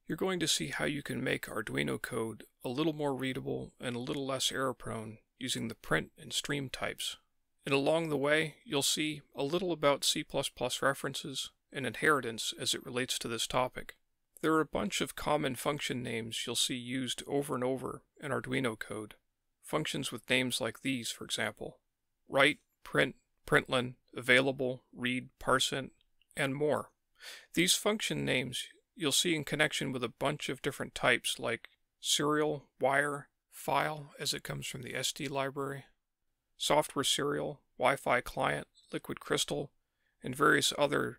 You're going to see how you can make Arduino code a little more readable and a little less error-prone using the print and stream types. And along the way, you'll see a little about C++ references and inheritance as it relates to this topic. There are a bunch of common function names you'll see used over and over in Arduino code. Functions with names like these, for example: write, print, println, available, read, parseInt, and more. These function names you'll see in connection with a bunch of different types like serial, wire, file as it comes from the SD library, software serial, Wi-Fi client, liquid crystal, and various other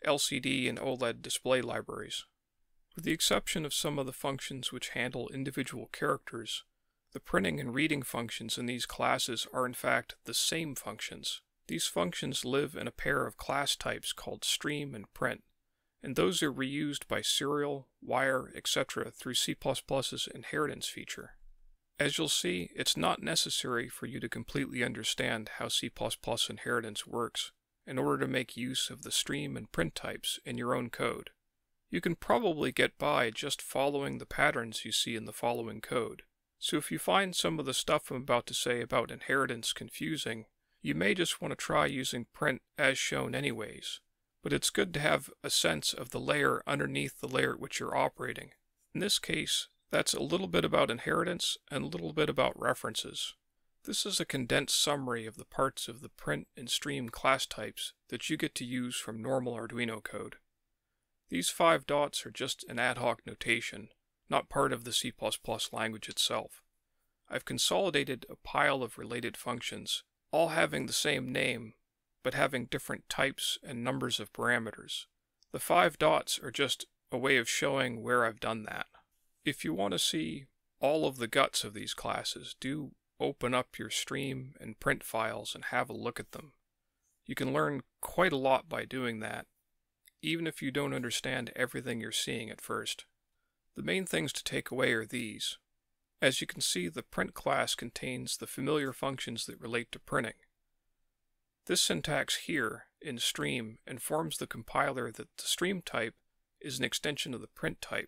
LCD and OLED display libraries. With the exception of some of the functions which handle individual characters, the printing and reading functions in these classes are in fact the same functions. These functions live in a pair of class types called stream and print, and those are reused by serial, wire, etc. through C++'s inheritance feature. As you'll see, it's not necessary for you to completely understand how C++ inheritance works in order to make use of the stream and print types in your own code. You can probably get by just following the patterns you see in the following code. So if you find some of the stuff I'm about to say about inheritance confusing, you may just want to try using print as shown anyways. But it's good to have a sense of the layer underneath the layer at which you're operating. In this case, that's a little bit about inheritance and a little bit about references. This is a condensed summary of the parts of the print and stream class types that you get to use from normal Arduino code. These 5 dots are just an ad hoc notation, not part of the C++ language itself. I've consolidated a pile of related functions, all having the same name, but having different types and numbers of parameters. The 5 dots are just a way of showing where I've done that. If you want to see all of the guts of these classes, do open up your stream and print files and have a look at them. You can learn quite a lot by doing that, even if you don't understand everything you're seeing at first. The main things to take away are these. As you can see, the print class contains the familiar functions that relate to printing. This syntax here in stream informs the compiler that the stream type is an extension of the print type.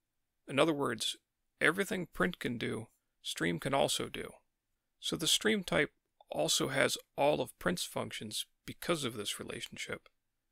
In other words, everything print can do, stream can also do. So the stream type also has all of print's functions because of this relationship.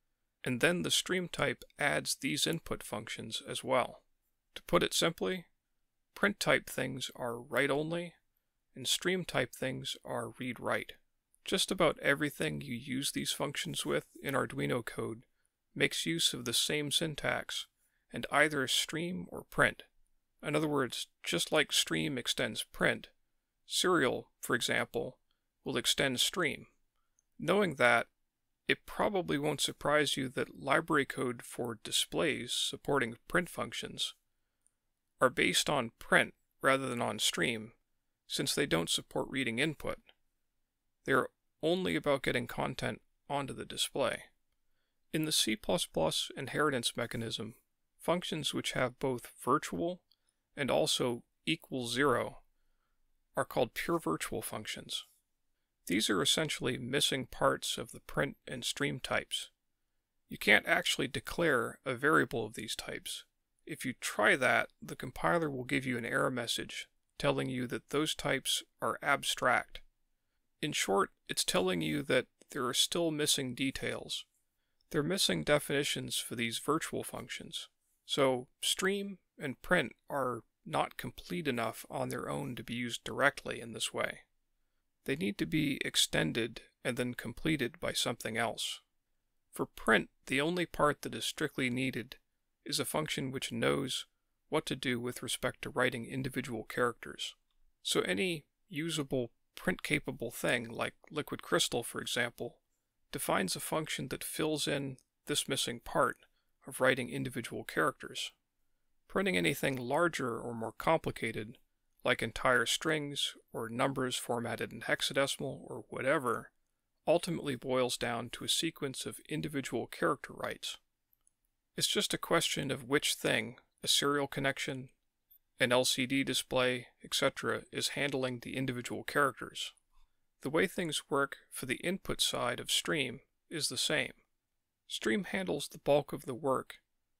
And then the stream type adds these input functions as well. To put it simply, print type things are write-only, and stream type things are read-write. Just about everything you use these functions with in Arduino code makes use of the same syntax, and either stream or print. In other words, just like stream extends print, serial, for example, will extend stream. Knowing that, it probably won't surprise you that library code for displays supporting print functions are based on print rather than on stream, since they don't support reading input. They're only about getting content onto the display. In the C++ inheritance mechanism, functions which have both virtual and also equals 0 are called pure virtual functions. These are essentially missing parts of the print and stream types. You can't actually declare a variable of these types. If you try that, the compiler will give you an error message telling you that those types are abstract. In short, it's telling you that there are still missing details. They're missing definitions for these virtual functions. So stream and print are not complete enough on their own to be used directly in this way. They need to be extended and then completed by something else. For print, the only part that is strictly needed is a function which knows what to do with respect to writing individual characters. So any usable print-capable thing, like liquid crystal for example, defines a function that fills in this missing part of writing individual characters. Printing anything larger or more complicated, like entire strings or numbers formatted in hexadecimal or whatever, ultimately boils down to a sequence of individual character writes. It's just a question of which thing, a serial connection, an LCD display, etc., is handling the individual characters. The way things work for the input side of stream is the same. Stream handles the bulk of the work,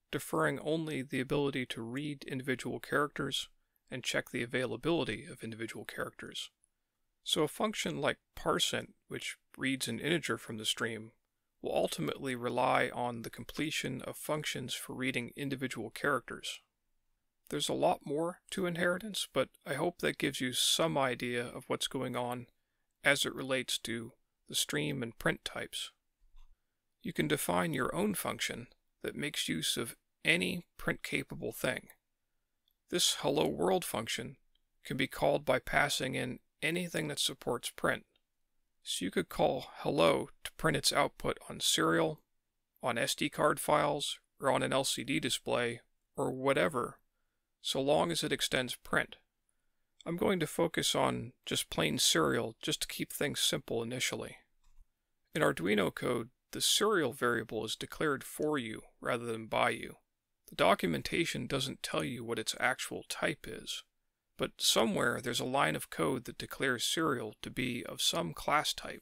deferring only the ability to read individual characters and check the availability of individual characters. So a function like parseInt, which reads an integer from the stream, will ultimately rely on the completion of functions for reading individual characters. There's a lot more to inheritance, but I hope that gives you some idea of what's going on as it relates to the stream and print types. You can define your own function that makes use of any print-capable thing. This hello world function can be called by passing in anything that supports print. So you could call hello to print its output on serial, on SD card files, or on an LCD display, or whatever, so long as it extends print. I'm going to focus on just plain serial just to keep things simple initially. In Arduino code, the serial variable is declared for you rather than by you. The documentation doesn't tell you what its actual type is, but somewhere there's a line of code that declares serial to be of some class type.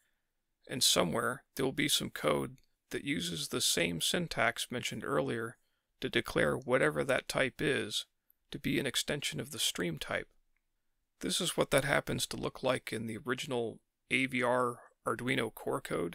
And somewhere there will be some code that uses the same syntax mentioned earlier to declare whatever that type is to be an extension of the stream type. This is what that happens to look like in the original AVR Arduino core code.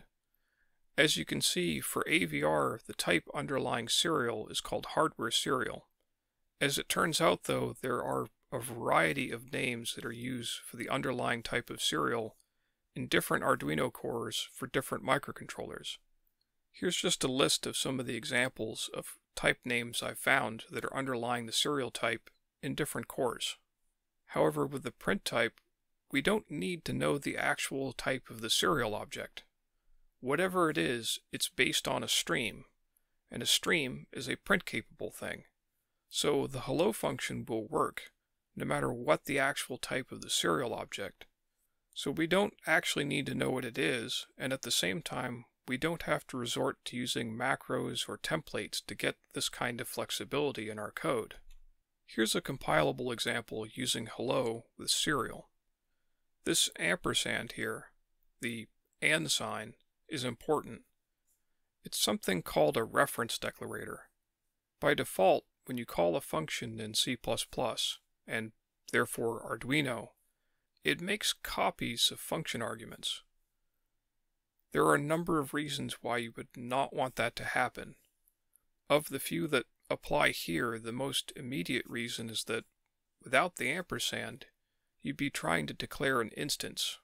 As you can see, for AVR, the type underlying serial is called hardware serial. As it turns out, though, there are a variety of names that are used for the underlying type of serial in different Arduino cores for different microcontrollers. Here's just a list of some of the examples of type names I've found that are underlying the serial type in different cores. However, with the print type, we don't need to know the actual type of the serial object. Whatever it is, it's based on a stream, and a stream is a print-capable thing. So the hello function will work no matter what the actual type of the serial object. So we don't actually need to know what it is, and at the same time, we don't have to resort to using macros or templates to get this kind of flexibility in our code. Here's a compilable example using hello with serial. This ampersand here, the and sign, is important. It's something called a reference declarator. By default, when you call a function in C++, and therefore Arduino, it makes copies of function arguments. There are a number of reasons why you would not want that to happen. Of the few that apply here, the most immediate reason is that without the ampersand, you'd be trying to declare an instance,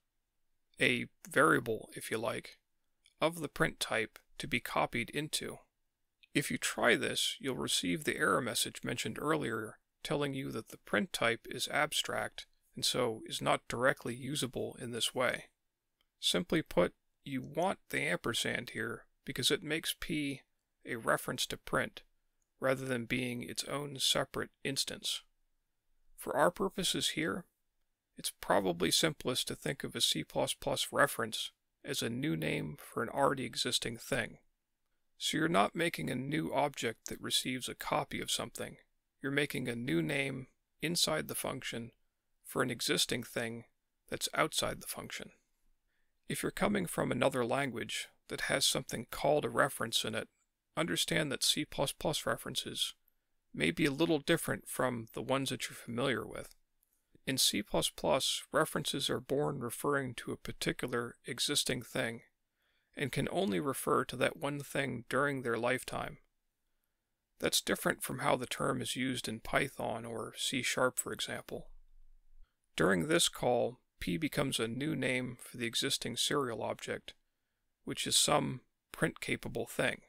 a variable, if you like, of the print type to be copied into. If you try this, you'll receive the error message mentioned earlier telling you that the print type is abstract and so is not directly usable in this way. Simply put, you want the ampersand here because it makes P a reference to print rather than being its own separate instance. For our purposes here, it's probably simplest to think of a C++ reference as a new name for an already existing thing. So you're not making a new object that receives a copy of something. You're making a new name inside the function for an existing thing that's outside the function. If you're coming from another language that has something called a reference in it, understand that C++ references may be a little different from the ones that you're familiar with. In C++, references are born referring to a particular existing thing, and can only refer to that one thing during their lifetime. That's different from how the term is used in Python or C#, for example. During this call, P becomes a new name for the existing serial object, which is some print-capable thing.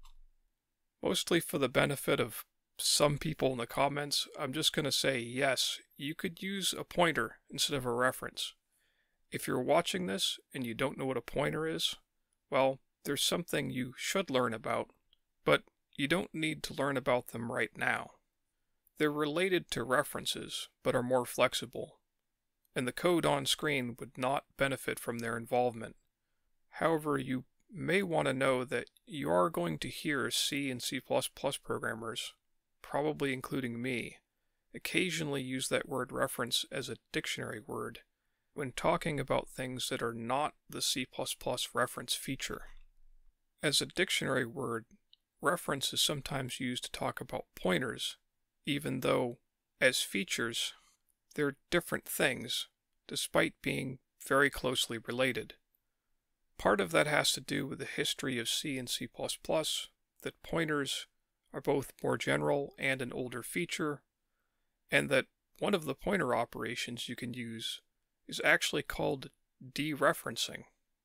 Mostly for the benefit of some people in the comments, I'm just going to say yes, you could use a pointer instead of a reference. If you're watching this and you don't know what a pointer is, well, there's something you should learn about, but you don't need to learn about them right now. They're related to references, but are more flexible, and the code on screen would not benefit from their involvement. However, you may want to know that you are going to hear C and C++ programmers, probably including me, occasionally use that word reference as a dictionary word when talking about things that are not the C++ reference feature. As a dictionary word, reference is sometimes used to talk about pointers, even though, as features, they're different things, despite being very closely related. Part of that has to do with the history of C and C++, that pointers are both more general and an older feature, and that one of the pointer operations you can use is actually called dereferencing.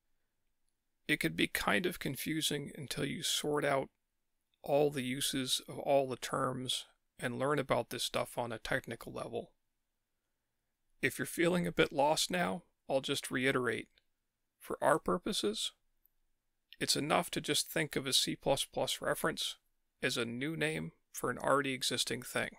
It can be kind of confusing until you sort out all the uses of all the terms and learn about this stuff on a technical level. If you're feeling a bit lost now, I'll just reiterate. For our purposes, it's enough to just think of a C++ reference as a new name for an already existing thing.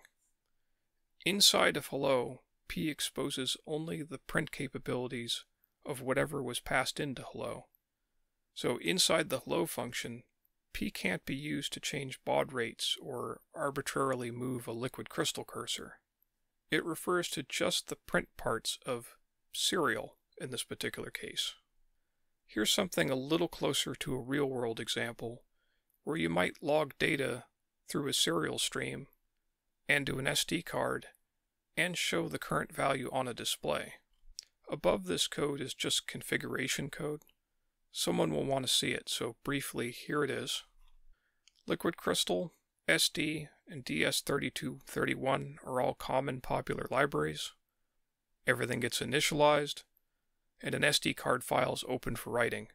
Inside of hello, P exposes only the print capabilities of whatever was passed into hello. So inside the hello function, P can't be used to change baud rates or arbitrarily move a liquid crystal cursor. It refers to just the print parts of serial in this particular case. Here's something a little closer to a real-world example, where you might log data through a serial stream and to an SD card and show the current value on a display. Above this code is just configuration code. Someone will want to see it, so briefly, here it is. Liquid crystal, SD, and DS3231 are all common popular libraries. Everything gets initialized, and an SD card file is open for writing.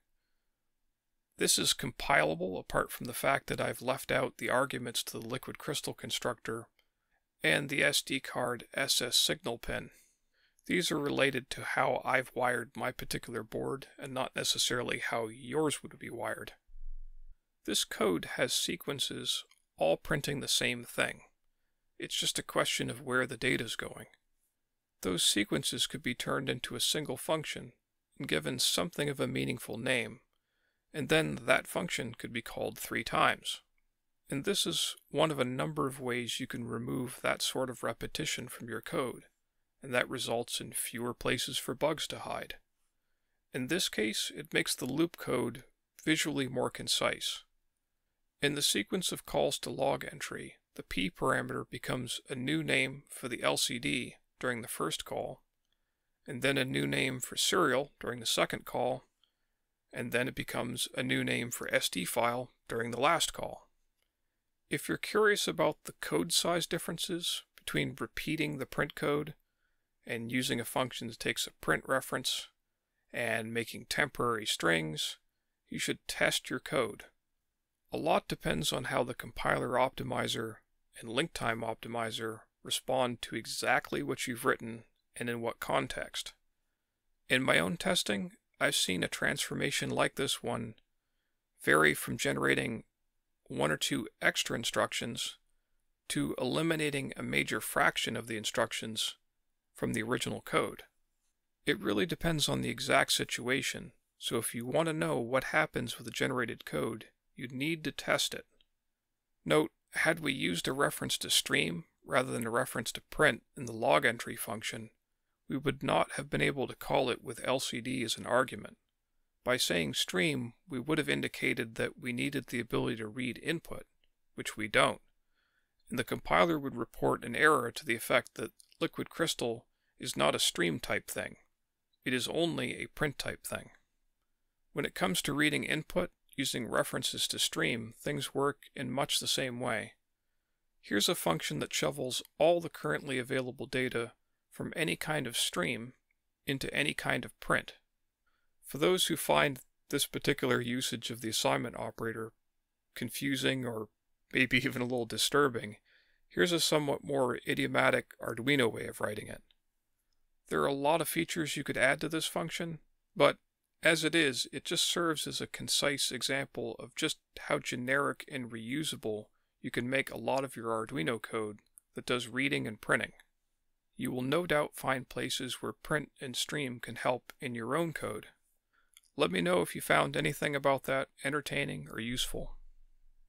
This is compilable apart from the fact that I've left out the arguments to the liquid crystal constructor and the SD card SS signal pin. These are related to how I've wired my particular board and not necessarily how yours would be wired. This code has sequences all printing the same thing. It's just a question of where the data is going. Those sequences could be turned into a single function and given something of a meaningful name, and then that function could be called 3 times. And this is one of a number of ways you can remove that sort of repetition from your code, and that results in fewer places for bugs to hide. In this case, it makes the loop code visually more concise. In the sequence of calls to log entry, the P parameter becomes a new name for the LCD during the first call, and then a new name for serial during the second call, and then it becomes a new name for SD file during the last call. If you're curious about the code size differences between repeating the print code and using a function that takes a print reference and making temporary strings, you should test your code. A lot depends on how the compiler optimizer and link time optimizer respond to exactly what you've written and in what context. In my own testing, I've seen a transformation like this one vary from generating 1 or 2 extra instructions to eliminating a major fraction of the instructions from the original code. It really depends on the exact situation, so if you want to know what happens with the generated code, you need to test it. Note, had we used a reference to stream rather than a reference to print in the log entry function, we would not have been able to call it with LCD as an argument. By saying stream, we would have indicated that we needed the ability to read input, which we don't, and the compiler would report an error to the effect that liquid crystal is not a stream type thing. It is only a print type thing. When it comes to reading input using references to stream, things work in much the same way. Here's a function that shovels all the currently available data from any kind of stream into any kind of print. For those who find this particular usage of the assignment operator confusing or maybe even a little disturbing, here's a somewhat more idiomatic Arduino way of writing it. There are a lot of features you could add to this function, but as it is, it just serves as a concise example of just how generic and reusable you can make a lot of your Arduino code that does reading and printing. You will no doubt find places where print and stream can help in your own code. Let me know if you found anything about that entertaining or useful.